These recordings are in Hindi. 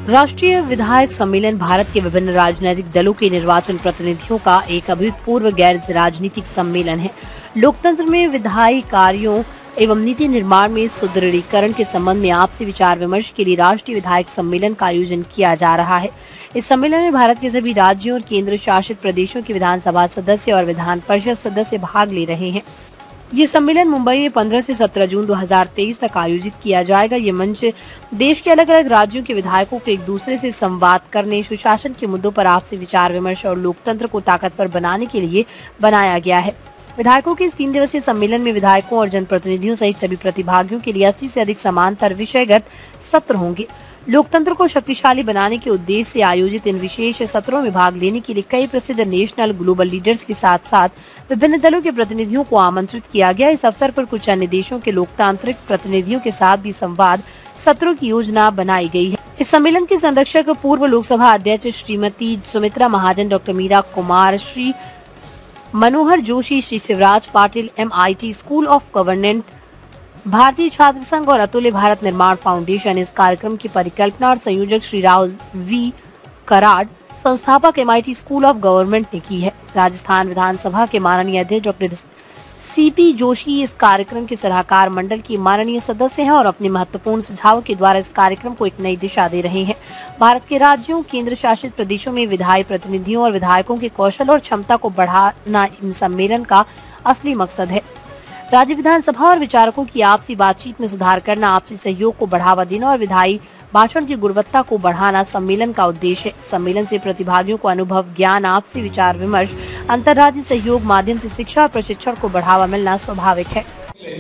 राष्ट्रीय विधायक सम्मेलन भारत के विभिन्न राजनीतिक दलों के निर्वाचन प्रतिनिधियों का एक अभूतपूर्व गैर राजनीतिक सम्मेलन है। लोकतंत्र में विधायी कार्यों एवं नीति निर्माण में सुदृढ़ीकरण के संबंध में आपसी विचार विमर्श के लिए राष्ट्रीय विधायक सम्मेलन का आयोजन किया जा रहा है। इस सम्मेलन में भारत के सभी राज्यों और केंद्र शासित प्रदेशों के विधानसभा सदस्य और विधान परिषद सदस्य भाग ले रहे हैं। ये सम्मेलन मुंबई में 15 से 17 जून 2023 तक आयोजित किया जाएगा। ये मंच देश के अलग अलग राज्यों के विधायकों को एक दूसरे से संवाद करने, सुशासन के मुद्दों पर आपसी विचार विमर्श और लोकतंत्र को ताकतवर बनाने के लिए बनाया गया है। विधायकों के इस 3 दिवसीय सम्मेलन में विधायकों और जनप्रतिनिधियों सहित सभी प्रतिभागियों के लिए 80 से अधिक समांतर विषयगत सत्र होंगे। लोकतंत्र को शक्तिशाली बनाने के उद्देश्य से आयोजित इन विशेष सत्रों में भाग लेने के लिए कई प्रसिद्ध नेशनल ग्लोबल लीडर्स के साथ साथ विभिन्न दलों के प्रतिनिधियों को आमंत्रित किया गया। इस अवसर पर कुछ अन्य देशों के लोकतांत्रिक प्रतिनिधियों के साथ भी संवाद सत्रों की योजना बनाई गई है। इस सम्मेलन के संरक्षक पूर्व लोकसभा अध्यक्ष Shrimati Sumitra Mahajan, doctor Meira Kumar, Shri Manohar Joshi, Shri Shivraj Patil, MIT school of governance, भारतीय छात्र संघ और अतुल्य भारत निर्माण फाउंडेशन। इस कार्यक्रम की परिकल्पना और संयोजक श्री राहुल V कराड़, संस्थापक MIT स्कूल ऑफ गवर्नमेंट ने की है। राजस्थान विधानसभा के माननीय अध्यक्ष डॉक्टर CP जोशी इस कार्यक्रम के सलाहकार मंडल के माननीय सदस्य हैं और अपने महत्वपूर्ण सुझावों के द्वारा इस कार्यक्रम को एक नई दिशा दे रहे हैं। भारत के राज्यों, केंद्र शासित प्रदेशों में विधायी प्रतिनिधियों और विधायकों के कौशल और क्षमता को बढ़ाना इन सम्मेलन का असली मकसद है। राज्य विधानसभा और विचारकों की आपसी बातचीत में सुधार करना, आपसी सहयोग को बढ़ावा देना और विधायी भाषण की गुणवत्ता को बढ़ाना सम्मेलन का उद्देश्य है। सम्मेलन से प्रतिभागियों को अनुभव, ज्ञान, आपसी विचार विमर्श, अंतर्राज्यीय सहयोग माध्यम से शिक्षा और प्रशिक्षण को बढ़ावा मिलना स्वाभाविक है।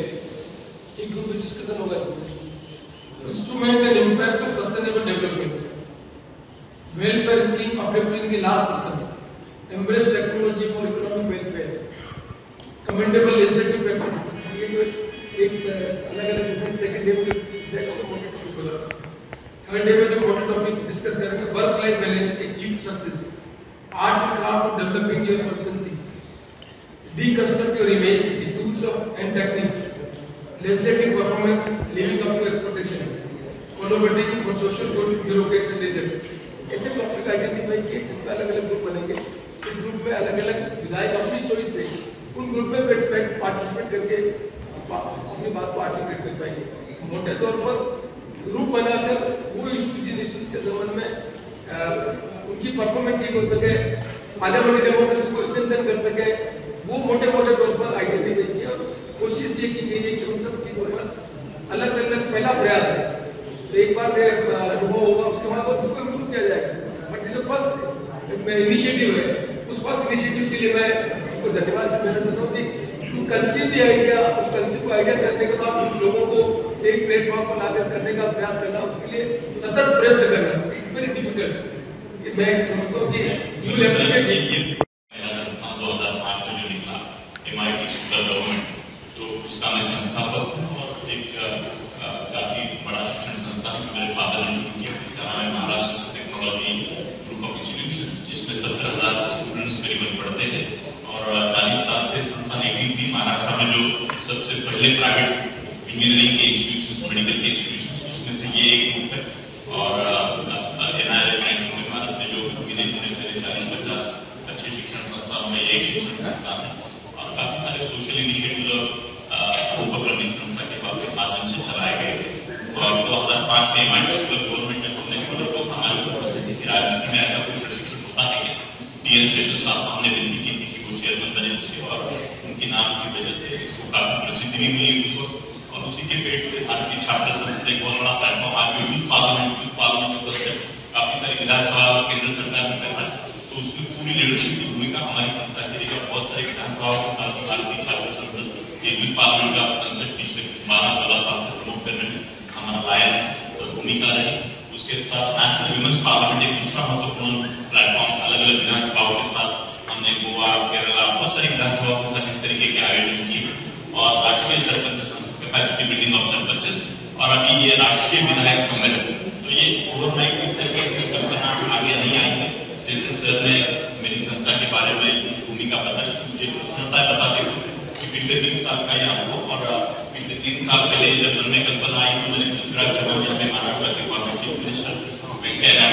कमेंडेबल इनिशिएटिव एक अलग-अलग सेकंड डे में थर्ड डे में जो इम्पोर्टेंट टॉपिक डिस्कस करेंगे, वर्क लाइफ बैलेंस, एक youth success, art and craft of developing your personality, deconstruct your image, the tools of and techniques, legislative performance, living up to expectation, collaborating for social good, bureaucracy and leadership. ऐसे टॉपिक आइडेंटिफाई किए जिसमें अलग-अलग ग्रुप बनेंगे। इस ग्रुप में अलग-अलग विधायक अपनी चॉइस से उन ग्रुप में पार्टिसिपेट करके अपनी बात को आर्टिकुलेट कर पाएंगे। मोटे तौर पर ग्रुप बनाकर वो इश्यूज के संबंध में उनकी परफॉर्मेंस ठीक हो सके, पार्लियामेंट्री डेमोक्रेसी को स्ट्रेंथन कर सके, वो मोटे तौर पर आइडेंटिफाई किया और कोशिश ये की गई है कि उन सब चीजों पर अलग अलग पहला प्रयास है। तो एक बार अनुभव होगा, उसके बाद उसको इम्प्रूव किया जाएगा। बट जो फर्स्ट इनिशिएटिव है, उस फर्स्ट इनिशिएटिव के लिए मैं धन्यवाद देना चाहता हूँ कि कंसीव द आइडिया, उस कंसीव को आइडिया करने के बाद उन लोगों को एक प्लेटफॉर्म पर लाकर करने का प्रयास करना, उसके लिए सतत प्रयत्न करना वेरी डिफिकल्ट। मैं समझता हूँ कि यू लेवल पे मेरा संस्थान 2005 में जो निकला MIT स्कूल ऑफ गवर्नमेंट, तो उसका मैं संस्थापक हूँ और एक काफी बड़ा शिक्षण संस्थान मेरे फादर ने शुरू किया, जिसका नाम है Maharashtra technology group of institutions, जिसमें 17,000 स्टूडेंट्स करीबन पढ़ते थे और 40 साल से संस्थान एक थी महाराष्ट्र में जो सबसे पहले प्राइवेट इंजीनियरिंग के इंस्टीट्यूशन, मेडिकल के इंस्टीट्यूशन, उसमें से ये एक ग्रुप है। और NIRF रैंकिंग में भारत में जो विदेश में 40-50 अच्छे शिक्षण संस्थानों में एक शिक्षण संस्थान है और काफी सारे सोशल इनिशिएटिव उपक्रम इस संस्था के माध्यम से चलाए गए थे। और 2005 में MIT स्कूल ऑफ गवर्नमेंट में खुलने के बाद तो हमारे यूनिवर्सिटी की राजनीति में ऐसा कोई प्रशिक्षण होता नहीं है। DN शेषन साहब हमने विनती की थी कि वो चेयरमैन बने उसके, और उनके नाम की वजह से इसको काफी प्रसिद्धि भी मिली उस वक्त। और उसी के पेट से भारतीय छात्र संसद एक बहुत बड़ा प्लेटफॉर्म आज यूथ पार्लियामेंट जो कॉन्सेप्ट काफी सारी विधानसभा और केंद्र सरकार में कर रहा है, तो उसमें पूरी लीडरशिप की भूमिका हमारी संस्था की रही और बहुत सारे विधानसभाओं के साथ भारतीय छात्र संसद ये यूथ पार्लियामेंट का कॉन्सेप्ट पिछले 12-14 साल से प्रमोट करने में हमारा लायक भूमिका रही। उसके साथ नेशनल वुमेन्स पार्लियामेंट एक दूसरा महत्वपूर्ण प्लेटफॉर्म, अलग अलग विधानसभाओं के साथ हमने गोवा, केरला, बहुत सारी विधानसभाओं के साथ इस तरीके के आयोजन किए और राष्ट्रीय स्तर पर कैपेसिटी बिल्डिंग ऑफ सरपंचेस और अभी ये राष्ट्रीय विधायक सम्मेलन, तो ये ओवरनाइट इस तरह की कल्पना आगे नहीं आई है। जैसे सर ने मेरी संस्था के बारे में भूमिका बताई, मुझे प्रसन्नता बताते हुए कि पिछले 20 साल का ये अनुभव और पिछले 3 साल पहले जब मन में कल्पना आई तो मैंने गुजरात में महाराष्ट्र के चीफ मिनिस्टर वेंकैया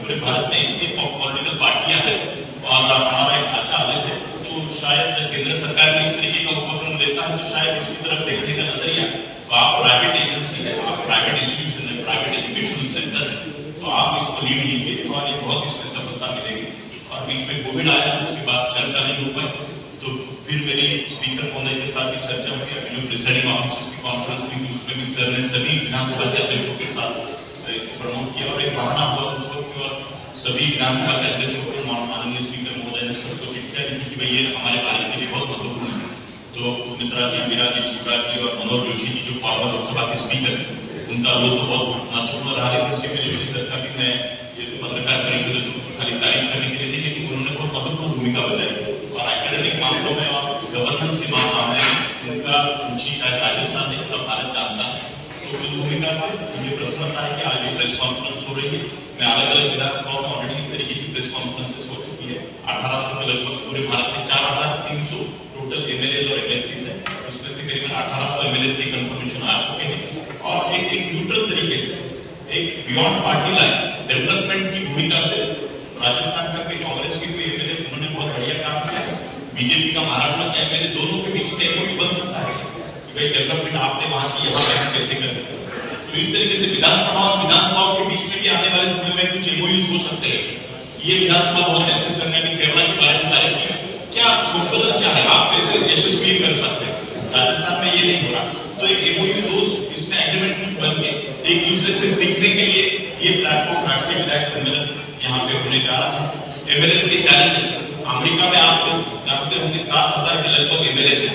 पूरे भारत में इतनी पॉलिटिकल पार्टियां हैं और हमारा एक ढांचा अलग है, तो शायद केंद्र सरकार भी इस तरीके का उपक्रम लेता है तो शायद इसकी तरफ देखने का नजरिया, तो आप प्राइवेट एजेंसी है, आप प्राइवेट इंस्टीट्यूशन है, प्राइवेट एजुकेशनल सेंटर है, तो आप इसको लीड लीजिए और ये बहुत इसमें सफलता मिलेगी। और बीच में कोविड आया, उसके बाद चर्चा नहीं हो पाई, तो फिर मेरी स्पीकर महोदय के साथ भी चर्चा हुई, अभी जो प्रिसाइडिंग ऑफिसर्स की कॉन्फ्रेंस हुई थी उसमें भी सर ने सभी विधानसभा के अध्यक्षों के साथ प्रमोट किया और एक बहाना हुआ उस वक्त और सभी विधानसभा के अध्यक्षों को माननीय स्पीकर महोदय ने सबको चिट्ठियां लिखी कि भाई ये हमारे भारत के लिए बहुत महत्वपूर्ण है। तो सुमित्रा जी, मीरा जी, शिवराज जी और मनोज जोशी जी जो फॉर्मर लोकसभा के स्पीकर, उनका वो तो बहुत महत्वपूर्ण रहा है। इसी में जोशी सर का भी मैं ये पत्रकार परिषद खाली तारीफ करने के लिए नहीं, लेकिन उन्होंने बहुत महत्वपूर्ण भूमिका बताई और एकेडमिक मामलों में और गवर्नेंस के मामले में उनका रुचि शायद राजस्थान नहीं पूरा भारत जानता है। तो उस भूमिका से मुझे प्रसन्नता है कि आज ये प्रेस कॉन्फ्रेंस हो रही है। मैं अलग अलग विधानसभाओं में ऑलरेडी इस तरीके की प्रेस कॉन्फ्रेंसेस हो चुकी है। 1800 में लगभग पूरे भारत में 4300 टोटल एमएलए और एमएलसी है, उसमें से करीबन 1800 एमएलए के कंफर्मेशन आ चुके हैं और एक न्यूट्रल तरीके से एक बियॉन्ड पार्टी लाइन डेवलपमेंट की भूमिका से राजस्थान का कोई कांग्रेस के कोई एमएलए उन्होंने बहुत बढ़िया काम किया है। बीजेपी का महाराष्ट्र का एमएलए, दोनों के बीच में एमओयू बन सकता है कि भाई डेवलपमेंट आपने वहां की यहाँ पे कैसे कर सकते हैं। तो इस तरीके से विधानसभाओं के बीच में भी आने वाले समय में कुछ एमओयूज हो सकते हैं। ये विधानसभा बहुत ऐसे सरकार की केरला के बारे में तारीफ की, क्या संशोधन क्या है, आप कैसे यशस्वी कर सकते हैं, राजस्थान में ये नहीं हो रहा। तो एक एमओयू दोस्त इसमें एग्रीमेंट कुछ बन के एक दूसरे से सीखने के लिए ये प्लेटफॉर्म राष्ट्रीय विधायक सम्मेलन यहाँ पे होने जा रहा है। एमएलए के चैलेंजेस, अमेरिका में आप लोग जानते होंगे 7000 के लगभग एमएलए है,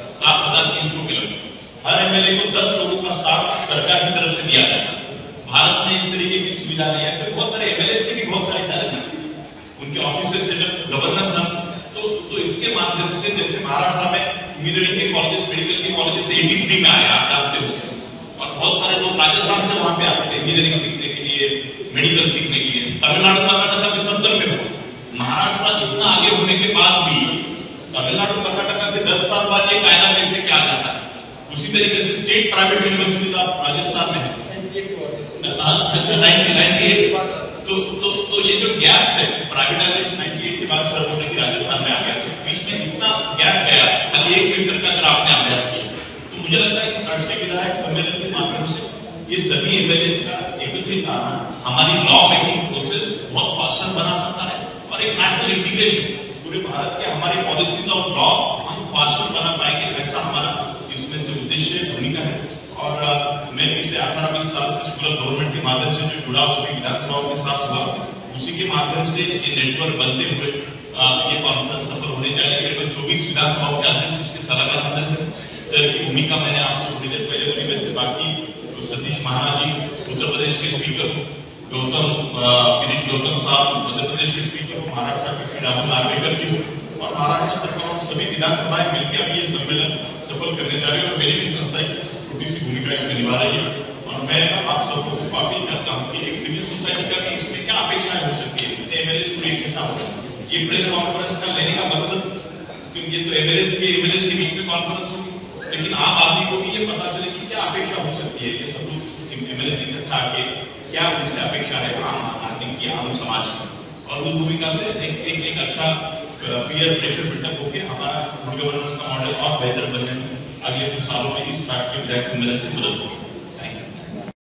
7300 के लगभग, हर एमएलए को 10 लोगों का स्टाफ सरकार की तरफ से दिया जाता है। भारत में इस तरीके की सुविधा नहीं है। ऐसे बहुत सारे एमएलए के भी बहुत सारे चैलेंजेस, उनके ऑफिस सेटअप, गवर्नेंस, तो इसके माध्यम से जैसे महाराष्ट्र में इंजीनियरिंग के कॉलेजेस, मेडिकल के कॉलेजेस 83 में आए, आप जानते हो, और बहुत सारे लोग राजस्थान से वहां पे आते थे इंजीनियरिंग सीखने के लिए, मेडिकल सीखने के लिए। तमिलनाडु कर्नाटक में 70 में हो, महाराष्ट्र इतना आगे होने के बाद भी तमिलनाडु कर्नाटक के 10 साल बाद ये कायदा कैसे क्या जाता है। उसी तरीके से स्टेट प्राइवेट यूनिवर्सिटीज आप राजस्थान में है 98, तो ये जो गैप है प्राइवेटाइजेशन 98 के बाद सर्व होने की राजस्थान में आ गया, तो बीच में इतना गैप गया, खाली एक सेक्टर का अगर आपने अभ्यास किया, तो मुझे लगता है कि राष्ट्रीय विधायक सम्मेलन के माध्यम से ये सभी एमएलए का एकत्रित आना हमारी लॉ मेकिंग प्रोसेस बहुत फास्टर बना सकता है और एक नेशनल इंटीग्रेशन पूरे भारत के हमारी पॉलिसीज ऑफ लॉ हम फास्टर बना पाएंगे, ऐसा हमारा इसमें से उद्देश्य भूमिका है। और मैं पिछले 18-20 साल से स्कूल ऑफ गवर्नमेंट के माध्यम से जो जुड़ाव सभी विधानसभाओं के साथ हुआ, उसी के माध्यम से ये नेटवर्क बनते हुए ये कॉन्फ्रेंस सफल होने जा रही है। 24 विधानसभाओं के अध्यक्ष इसके सलाहकार मंडल में सर की भूमिका मैंने आपको थोड़ी देर पहले बोली, वैसे बाकी सतीश महाराज जी उत्तर प्रदेश के स्पीकर, गिरीश गौतम साहब मध्य प्रदेश के स्पीकर, महाराष्ट्र के श्री राहुल नार्वेकर जी और महाराष्ट्र सरकार और सभी विधानसभाएं मिलकर अभी ये सम्मेलन सफल करने जा रही है और मेरी भी संस्था छोटी सी भूमिका इसमें निभा रही है। और मैं आप सबको अपील करता हूँ कि एक सिविल सोसाइटी का भी इसमें क्या अपेक्षाएं हो सकती है, एमएलए को इकट्ठा होगा, ये प्रेस कॉन्फ्रेंस का लेने का मकसद, क्योंकि ये तो एमएलए के बीच में कॉन्फ्रेंस होगी, लेकिन आम आदमी को भी ये पता चले कि क्या अपेक्षा हो सकती है, ये सब लोग एमएलए इकट्ठा के क्या उनसे अपेक्षा है आम आदमी की, आम समाज की, और उस भूमिका से एक अच्छा पीयर प्रेशर बिल्डअप होकर हमारा गुड गवर्नेंस का मॉडल और बेहतर बनने में अगले कुछ सालों में इस राष्ट्रीय विधायक सम्मेलन से मदद होगी।